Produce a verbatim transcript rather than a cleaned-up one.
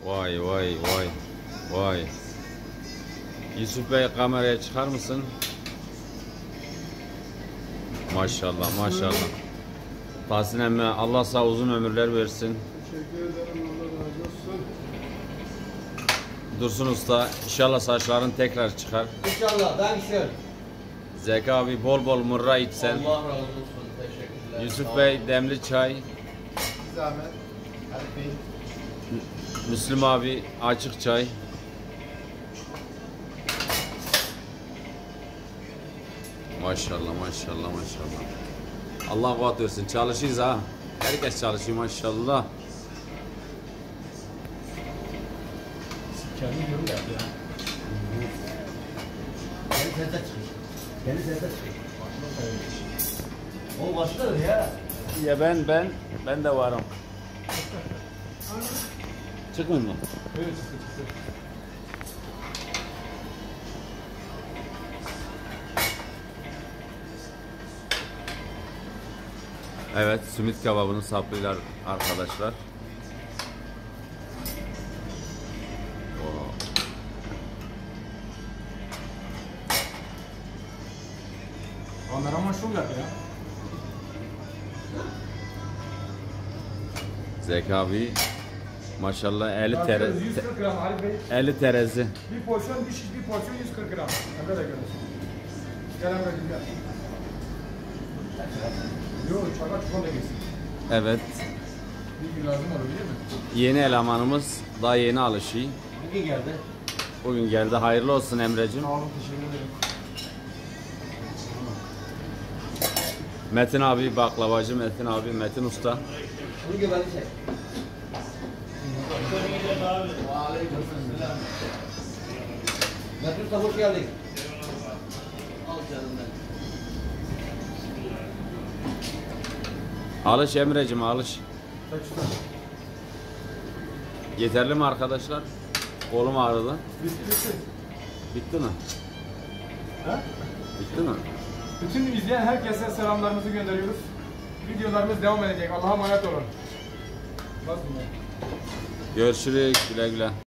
Vay vay vay. Vay. Yusuf Bey kameraya çıkar mısın? Maşallah maşallah. Tahsin emmi Allah sağ uzun ömürler versin. Teşekkür ederim. Allah razı olsun. Dursun Usta inşallah saçların tekrar çıkar. İnşallah. Dankeschön. Zeki abi bol bol mırra içsen. Allah razı olsun. Teşekkürler. Yusuf Bey demli çay. Zahmet. Hadi Bey. Müslüm abi açık çay. Maşallah maşallah maşallah. Allah vaat versin. Çalışıyoruz ha. Herkes çalışıyor maşallah. Kendi yorum yaptı ya. Kendi sesle çıkıyor. Kendi sesle çıkıyor. O başladı ya. Ya ben ben ben de varım. Çıkmıyor mu? Evet, çıktı çıktı. Evet, simit kebabını saplıyorlar arkadaşlar. Onlara maşhur yap ya. Zeki abi maşallah eli terezi. yüz kırk gram Arif Bey. eli terezi. Bir porsiyon, bir şiş, bir porsiyon yüz kırk gram. Ne kadar görüyorsun? Gel hemen gel. Yok, çakal çuval da geçsin. Evet. Bir gün lazım olur değil mi? Yeni elemanımız daha yeni alışıyor. Bugün geldi. Bugün geldi. Hayırlı olsun Emre'cim. Sağ olun, teşekkür ederim. Metin abi baklavacı Metin abi Metin Usta. Bunu göbeli çek. Aleykümselam. Metin Usta hoş geldin. Al canım ben. Alış Emre'cim alış. Kaç usta? Yeterli mi arkadaşlar? Kolum ağrıdı. Bitti bitti. Bitti mi? Ha? Bitti mi? Bütün izleyen herkese selamlarımızı gönderiyoruz. Videolarımız devam edecek. Allah'a emanet olun. Nasıl mı? Görüşürüz güle güle.